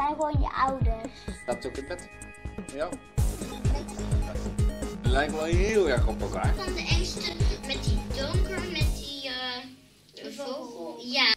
zijn gewoon je ouders. Staat ook in bed? Ja. Die lijken wel heel erg op elkaar. Van de engste met die donker, met die vogel. Ja.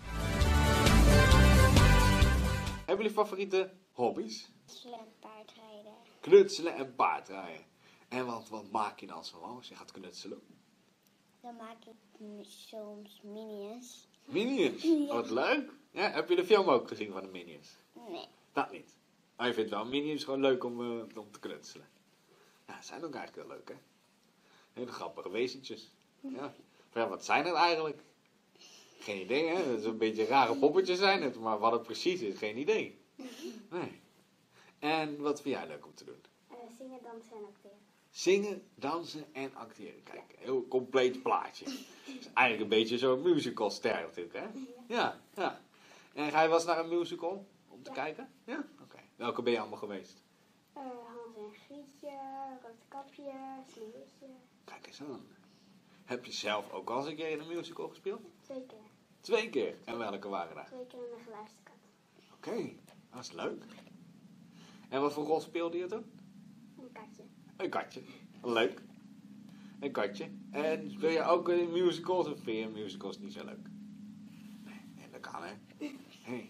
Hebben jullie favoriete hobby's? Paardrijden. Knutselen en paardrijden. En wat maak je dan zo als je gaat knutselen? Dan maak ik soms minions. Minions? Ja. Wat leuk. Ja, heb je de film ook gezien van de Minions? Nee. Dat niet. Maar je vindt wel Minions gewoon leuk om te knutselen. Ja, ze zijn ook eigenlijk wel leuk, hè? Hele grappige wezentjes. Ja. Maar ja, wat zijn het eigenlijk? Geen idee, hè? Het is een beetje rare poppetjes zijn het, maar wat het precies is, geen idee. Nee. En wat vind jij leuk om te doen? Zingen, dansen en acteren. Zingen, dansen en acteren. Kijk, een heel compleet plaatje. Het is eigenlijk een beetje zo'n musicalster natuurlijk, hè? Ja, ja. En ga je wel eens naar een musical om te kijken? Ja? Oké. Welke ben je allemaal geweest? Hans en Grietje, Roodkapje, Sneeuwwitje. Kijk eens aan. Heb je zelf ook al eens een keer in een musical gespeeld? 2 keer. 2 keer. En welke waren dat? 2 keer in de geluisterde kat. Oké, dat is leuk. En wat voor rol speelde je toen? Een katje. Een katje. Leuk. Een katje. En speel je ook in musicals of vind je musicals niet zo leuk? Nee, dat kan, hè? Hey.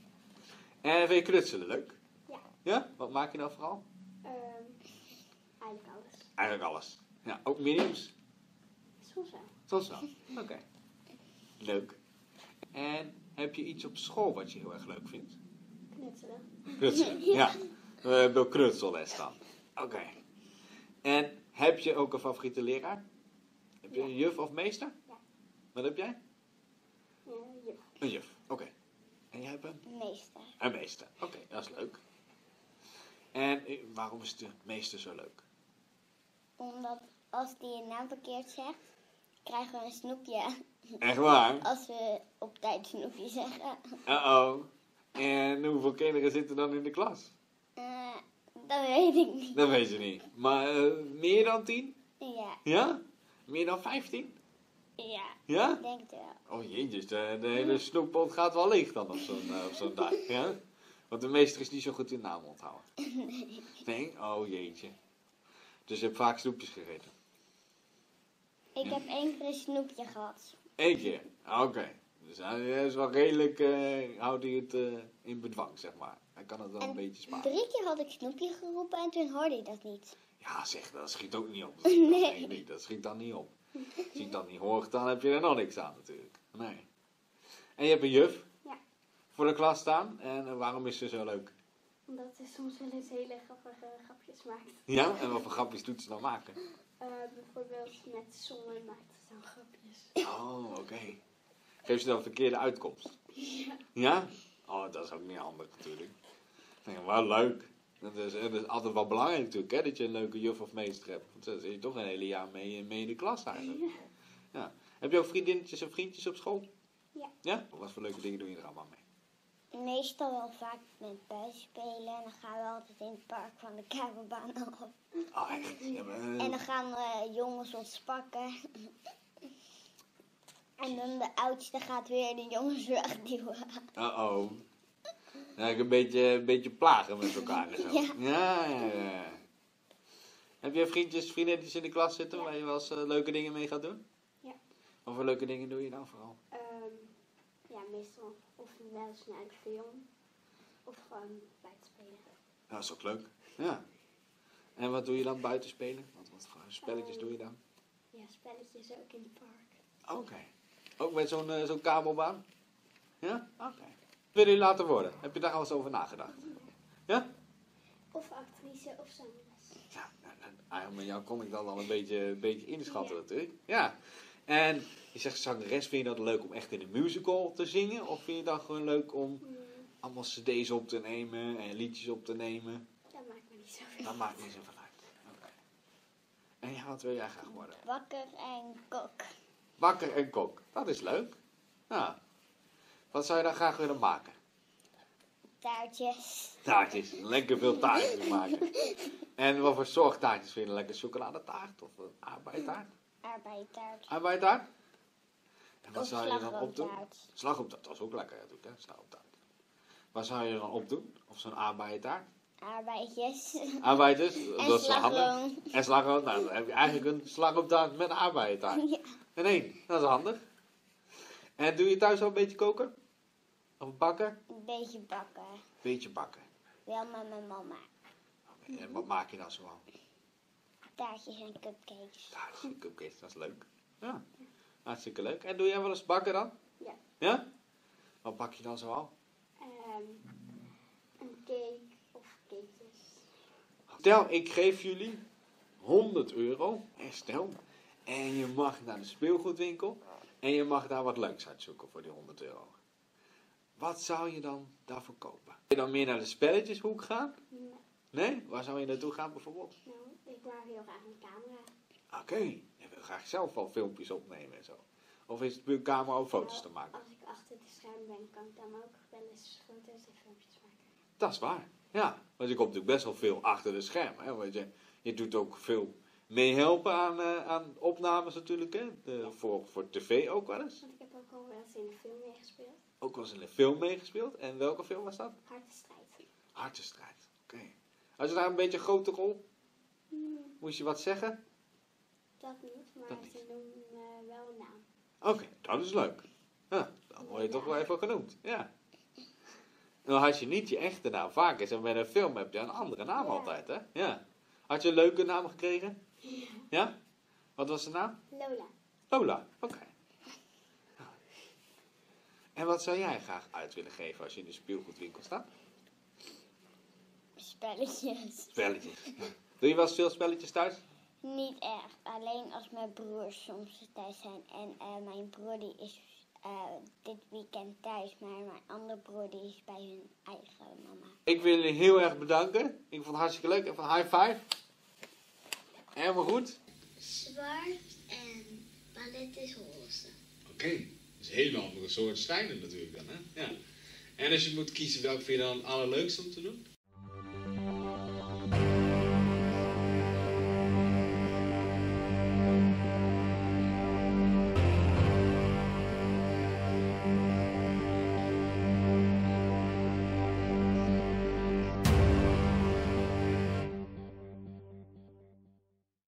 En vind je knutselen leuk? Ja. Ja? Wat maak je dan vooral? Eigenlijk alles. Eigenlijk alles. Ja, ook mediums? Soms wel. Soms wel. Oké. Leuk. En heb je iets op school wat je heel erg leuk vindt? Knutselen. Knutselen, ja. We hebben ook knutselles dan. Oké. En heb je ook een favoriete leraar? Heb je een juf of meester? Ja. Wat heb jij? Juf. Een juf, oké. En jij hebt een? Meester. Een meester. Oké, dat is leuk. En waarom is de meester zo leuk? Omdat als die je naam verkeerd zegt, krijgen we een snoepje. Echt waar? Als we op tijd snoepje zeggen. Uh-oh. En hoeveel kinderen zitten dan in de klas? Dat weet ik niet. Dat weet je niet. Maar meer dan 10? Ja. Ja? Meer dan 15? Ja. Ja? Ik denk het wel. Oh jezus, de hele snoeppot gaat wel leeg dan op zo'n dag. Ja? Want de meester is niet zo goed in naam onthouden. Nee. Nee? Oh jeetje. Dus je hebt vaak snoepjes gegeten? Ik heb 1 keer een snoepje gehad. 1 keer? Oké. Dus hij is wel redelijk, houdt hij het in bedwang, zeg maar. Hij kan het wel een beetje sparen. 3 keer had ik snoepje geroepen en toen hoorde hij dat niet. Ja zeg, dat schiet ook niet op. Nee. Dat schiet dan niet op. Als je het dan niet hoort, dan heb je er nog niks aan natuurlijk. Nee. En je hebt een juf Ja. voor de klas staan. En waarom is ze zo leuk? Omdat ze soms wel eens hele grappige grapjes maakt. Ja? En wat voor grapjes doet ze dan maken? Bijvoorbeeld met zongen maakt ze dan grapjes. Oh, oké. Geeft ze dan verkeerde uitkomst? Ja. Ja? Oh, dat is ook niet handig natuurlijk. Nee, wel leuk. Dat is altijd wel belangrijk natuurlijk, hè, dat je een leuke juf of meester hebt. Want dan zit je toch een hele jaar mee in de klas eigenlijk. Ja. Ja. Heb je ook vriendinnetjes en vriendjes op school? Ja. Ja? Wat voor leuke dingen doe je er allemaal mee? Meestal wel vaak met buis spelen en dan gaan we altijd in het park van de Kamerbaan af. Oh, echt? Ja, maar, En dan gaan jongens ons pakken. En dan de oudste gaat weer de jongens wegduwen. uh-oh. Ja, een beetje plagen met elkaar en zo. Ja. Ja. Heb je vriendinnetjes in de klas zitten waar je wel eens leuke dingen mee gaat doen? Ja. Wat voor leuke dingen doe je dan vooral? Ja, meestal of wel eens naar de film. Of gewoon buiten spelen. Ja, dat is ook leuk. Ja. En wat doe je dan buiten spelen? Wat voor spelletjes doe je dan? Ja, spelletjes ook in het park. Oké. Ook met zo'n kabelbaan? Ja? Oké. Wat wil je later worden? Heb je daar al eens over nagedacht? Ja? Of actrice of zangeres. Ja, eigenlijk met jou kon ik dat al een beetje inschatten natuurlijk. Ja. En je zegt zangeres, vind je dat leuk om echt in een musical te zingen? Of vind je dat gewoon leuk om allemaal cd's op te nemen en liedjes op te nemen? Dat maakt me niet zoveel. Dat maakt niet zoveel uit. Oké. En ja, wat wil jij graag worden? Bakker en kok. Bakker en kok. Dat is leuk. Ja. Wat zou je dan graag willen maken? Taartjes. Taartjes. Lekker veel taartjes maken. En wat voor soort taartjes vind je? Lekker chocoladetaart of een aardbeitaart? Arbeidtaart. Aardbeitaart? En wat Of zou je dan opdoen? slagroomtaart. Slagroomtaart, dat is ook lekker natuurlijk, hè? Slagroomtaart. Waar zou je dan op doen? Of zo'n aardbeientaart? Arbeidjes. Arbeiders? En Dat is wel handig. slagroom. En slagroom? Nou, dan heb je eigenlijk een slagroomtaart met een aardbeientaart. Ja. In één. Dat is handig. En doe je thuis al een beetje koken? Of bakken? Een beetje bakken. Beetje bakken. Wel met mijn mama. En wat maak je dan zoal? Taartjes en cupcakes. Taartjes en cupcakes, dat is leuk. Ja, hartstikke leuk. En doe jij wel eens bakken dan? Ja. Ja? Wat bak je dan zoal? Een cake of cakejes. Stel, ik geef jullie 100 euro. En stel, en je mag naar de speelgoedwinkel. En je mag daar wat leuks uitzoeken voor die 100 euro. Wat zou je dan daarvoor kopen? Wil je dan meer naar de spelletjeshoek gaan? Nee. Nee? Waar zou je naartoe gaan bijvoorbeeld? Nou, ik wou heel graag een camera. Oké, je wil graag zelf wel filmpjes opnemen en zo. Of is het puur camera om foto's te maken? Als ik achter de scherm ben, kan ik dan ook wel eens foto's en filmpjes maken. Dat is waar, ja. Want je komt natuurlijk best wel veel achter de schermen. Hè? Want je doet ook veel meehelpen aan opnames natuurlijk. Hè? Voor tv ook wel eens. Want ik heb ook al wel eens in een film meegespeeld. Ook wel eens in een film meegespeeld. En welke film was dat? Hartenstrijd. Hartenstrijd, oké. Had je daar een beetje een grote rol? Moest je wat zeggen? Dat niet, maar Dat niet. ze noemen wel een naam. Oké, dat is leuk. Ja, dan word je toch wel even genoemd. Ja. En dan had je niet je echte naam. Vaak is er met een film heb je een andere naam Ja. altijd, hè? Ja. Had je een leuke naam gekregen? Ja. Ja? Wat was de naam? Lola. Lola, oké. Ja. En wat zou jij graag uit willen geven als je in de speelgoedwinkel staat? Spelletjes. Spelletjes. Doe je wel eens veel spelletjes thuis? Niet echt, alleen als mijn broers soms thuis zijn. En mijn broer die is dit weekend thuis, maar mijn andere broer die is bij hun eigen mama. Ik wil jullie heel erg bedanken. Ik vond het hartstikke leuk. Even een high five. Helemaal goed. Zwart en palet is roze. Oké, dat is een hele andere soort stijlen natuurlijk dan, hè? Ja. En als je moet kiezen, welke vind je dan het allerleukste om te doen?